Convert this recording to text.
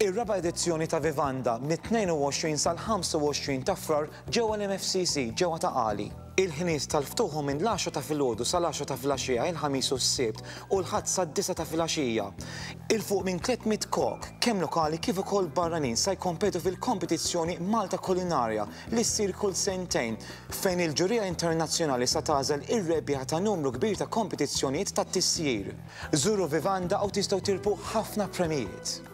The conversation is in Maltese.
Ir-raba' edizzjoni ta' Vivanda mit-22 sal-25 ta' Frar ġewwa l-MFCC ġewwa ta' Qali. Il-ħinies tal-ftuħu minn l-10 ta' filgħodu sal-10 ta' filgħaxija il-ħamis u s-sibt u l-ħadd sad-9 ta' filgħaxija. Il-fuq minn 300 kok kemm lokali kif ukoll barranin se jkompetu fil-kompetizzjoni Malta Kulinarja li ssir kull sentejn fejn il-ġurija internazzjonali sa tagħżel ir-rebbieħa ta' numru kbir ta' kompetizzjonijiet tat-tissjir. Żuru Vivanda u tistgħu tilbu ħafna premijiet.